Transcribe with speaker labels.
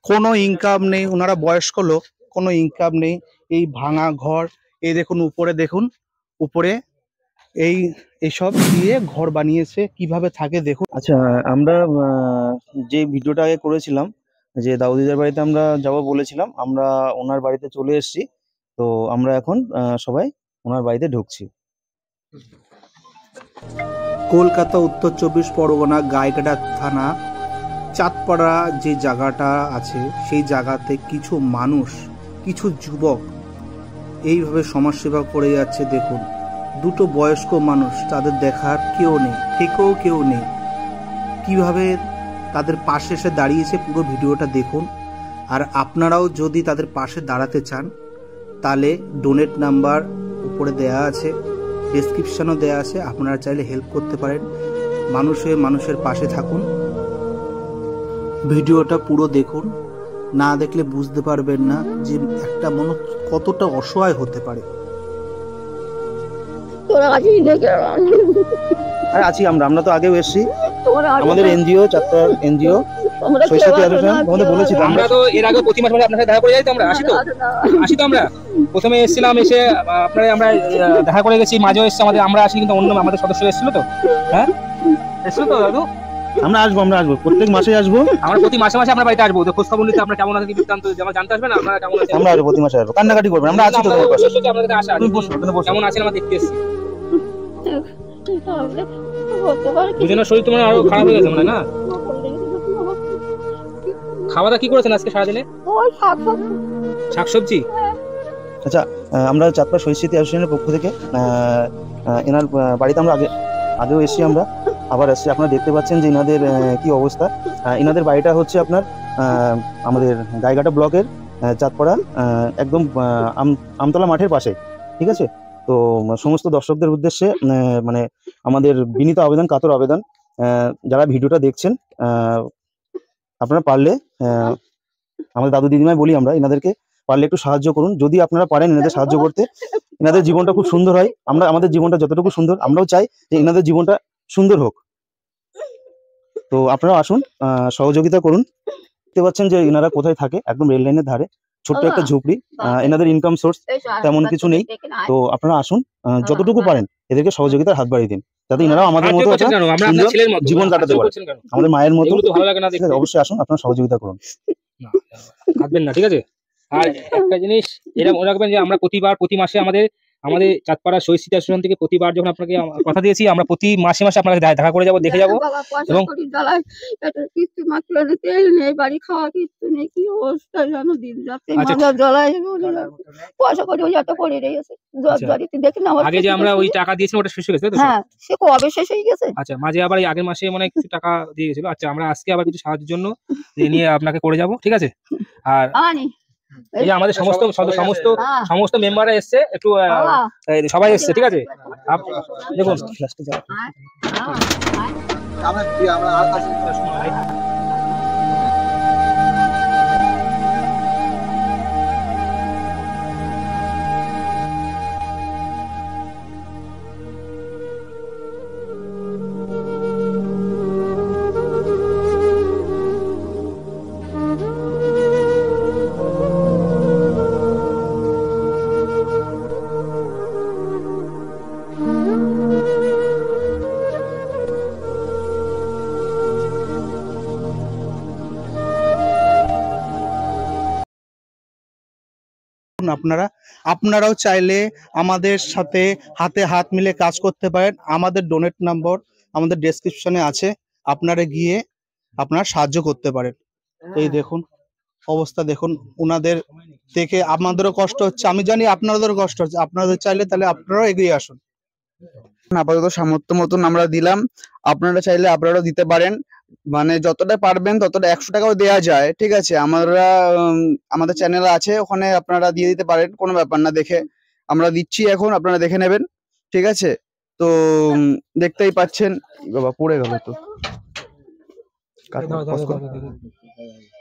Speaker 1: কোনো ইনকাম নেই, ওনারা বয়স্ক লোক, কোনো ইনকাম নেই। এই ভাঙা ঘর, এই দেখুন উপরে, দেখুন উপরে এই এইসব দিয়ে ঘর বানিয়েছে, কিভাবে থাকে দেখুন।
Speaker 2: আচ্ছা, আমরা যে ভিডিওটা আগে করেছিলাম যে দাউদিদার বাড়িতে আমরা যাব বলেছিলাম, আমরা ওনার বাড়িতে চলে এসেছি। তো আমরা এখন সবাই ওনার বাড়িতে ঢুকছি।
Speaker 1: কলকাতা উত্তর 24 পরগনা গাইঘাটা থানা চাঁদপাড়া যে জায়গাটা আছে, সেই জায়গাতে কিছু মানুষ, কিছু যুবক এইভাবে সমাজসেবা করে যাচ্ছে। দেখুন, দুটো বয়স্ক মানুষ, তাদের দেখার কেউ নেই, থেকেও কেউ নেই, কিভাবে তাদের পাশে এসে দাঁড়িয়েছে। পুরো ভিডিওটা দেখুন। আর আপনারাও যদি তাদের পাশে দাঁড়াতে চান, তাহলে ডোনেট নাম্বার উপরে দেয়া আছে, ডেসক্রিপশনও দেয়া আছে, আপনারা চাইলে হেল্প করতে পারেন। মানুষ হয়ে মানুষের পাশে থাকুন। ভিডিওটা পুরো দেখুন, না দেখলে বুঝতে পারবেন না যে একটা মানুষ কতটা অসহায় হতে পারে।
Speaker 2: আরে আছি আমরা তো আগেও এসেছি। আমাদের এনজিও, চাঁদপাড়ার এনজিও শৈশবী অ্যাসোসিয়েশন, তোমাদের বলেছি তো।
Speaker 3: আমরা তো এর আগে প্রতি মাসে আপনার সাথে দেখা করে যাই, তো আমরা আসি তো আমরা প্রথমে এসেছিলাম, এসে আপনারা আমরা দেখা করে গেছি, মাঝেও এসেছি আমাদের, আমরা আসি কিন্তু অন্য আমাদের সদস্য এসেছিল তো। হ্যাঁ, এসেছিল তো দাদু?
Speaker 2: আমরা আসবো প্রত্যেক মাসে আসবো।
Speaker 3: আমরা প্রতি মাসে মাসে আপনার বাড়িতে আসবো, তো খোঁজ খবর নিতে আপনারা কেমন আছেন কি বৃত্তান্ত যেমন জানতে আসবেন। আপনারা কেমন আছেন?
Speaker 2: আমরা আসবো, প্রতি মাসে আসবো, কান্নাকাটি করবেন, আমরা আছি তো তোমার পাশে।
Speaker 3: আপনাদের আশা কেমন আছেন আমরা দেখতে এসেছি। দুজনের শরীর তোমার আরো খারাপ হয়ে গেছে মনে হয় না? খাওয়া দাওয়া কি করেছেন আজকে সারাদিনে? শাকসবজি।
Speaker 2: আচ্ছা, আমরা চাঁদপাড়া শৈশবী অ্যাসোসিয়েশনের পক্ষ থেকে এনার বাড়িতে আমরা আগেও এসেছি, আমরা আবার এসেছি। আপনারা দেখতে পাচ্ছেন যে এনাদের কি অবস্থা। এনাদের বাড়িটা হচ্ছে আপনার আমাদের গাইঘাটা ব্লকের চাঁদপাড়া একদম আমতলা মাঠের পাশে, ঠিক আছে? তো সমস্ত দর্শকদের উদ্দেশ্যে মানে আমাদের বিনীত আবেদন, কাতর আবেদন, যারা ভিডিওটা দেখছেন, আপনারা পারলে আমাদের দাদু দিদিমাই বলি আমরা, এনাদেরকে পারলে একটু সাহায্য করুন। যদি আপনারা পারেন এনাদের সাহায্য করতে, এনাদের জীবনটা খুব সুন্দর হয়। আমাদের জীবনটা যতটুকু সুন্দর, আমরাও চাই যে এনাদের জীবনটা সুন্দর হোক। তো আপনারা আসুন, সহযোগিতা করুন। দেখতে পাচ্ছেন যে এনারা কোথায় থাকে, একদম রেল লাইনের ধারে ছোট্ট একটা ঝুপড়ি। এনাদের ইনকাম সোর্স তেমন কিছু নেই। তো আপনারা আসুন, যতটুকু পারেন এদেরকে সহযোগিতার হাত বাড়িয়ে দিন, যাতে এনারাও আমাদের মতো একটা সুন্দর জীবন কাটাতে পারে, আমাদের মায়ের মতো। অবশ্যই আসুন, আপনারা সহযোগিতা করুন।
Speaker 3: কাঁদবেন না, ঠিক আছে? আর একটা জিনিস এটা মনে রাখবেন যে আমরা প্রতি মাসে আমাদের চাঁদপাড়া শৈশবী অ্যাসোসিয়েশন থেকে প্রতিবার যখন আপনাকে কথা দিয়েছি, আমরা প্রতি মাসে মাসে আপনাকে দেখা করে যাবো, দেখে যাবো। এবং
Speaker 4: বাড়ি খাওয়া কিছু নেই, কি অবস্থা জানো, দিন যাচ্ছে পয়সা করে যত করে রয়েছে।
Speaker 3: আগে যে আমরা ওই টাকা দিয়েছিলাম ওটা শেষ হয়ে গেছে?
Speaker 4: হ্যাঁ, সে কবে শেষ হয়ে গেছে।
Speaker 3: আচ্ছা, মাঝে আবার এই আগের মাসে মানে কিছু টাকা দিয়ে গেছিল। আচ্ছা, আমরা আজকে আবার কিছু সাহায্যের জন্য নিয়ে আপনাকে করে যাব, ঠিক আছে? আর এই যে আমাদের সমস্ত মেম্বাররা এসছে, একটু সবাই এসছে, ঠিক আছে? দেখুন
Speaker 1: আপনারাও চাইলে আমাদের সাথে হাতে হাত মিলে কাজ করতে পারেন। আমাদের ডোনেট নম্বর আমাদের ডেসক্রিপশনে আছে, আপনারা গিয়ে আপনারা সাহায্য করতে পারেন। এই দেখুন অবস্থা, দেখুন ওনাদের দেখে আমাদেরও কষ্ট হচ্ছে, আমি জানি আপনাদেরও কষ্ট হচ্ছে। আপনাদের চাইলে তাহলে আপনারাও এগিয়ে আসুন।
Speaker 5: আপাতত সামর্থ্য মতন আমরা দিলাম, আপনারা চাইলে আপনারাও দিতে পারেন। মানে যতটা পারবেন ততটা, 100 টাকাও দেওয়া যায়, ঠিক আছে? আমাদের চ্যানেল আছে, ওখানে আপনারা দিয়ে দিতে পারেন, কোনো ব্যাপার না। দেখে আমরা দিচ্ছি এখন, আপনারা দেখে নেবেন, ঠিক আছে? তো দেখতেই পাচ্ছেন, বাবা পড়ে গেল তো।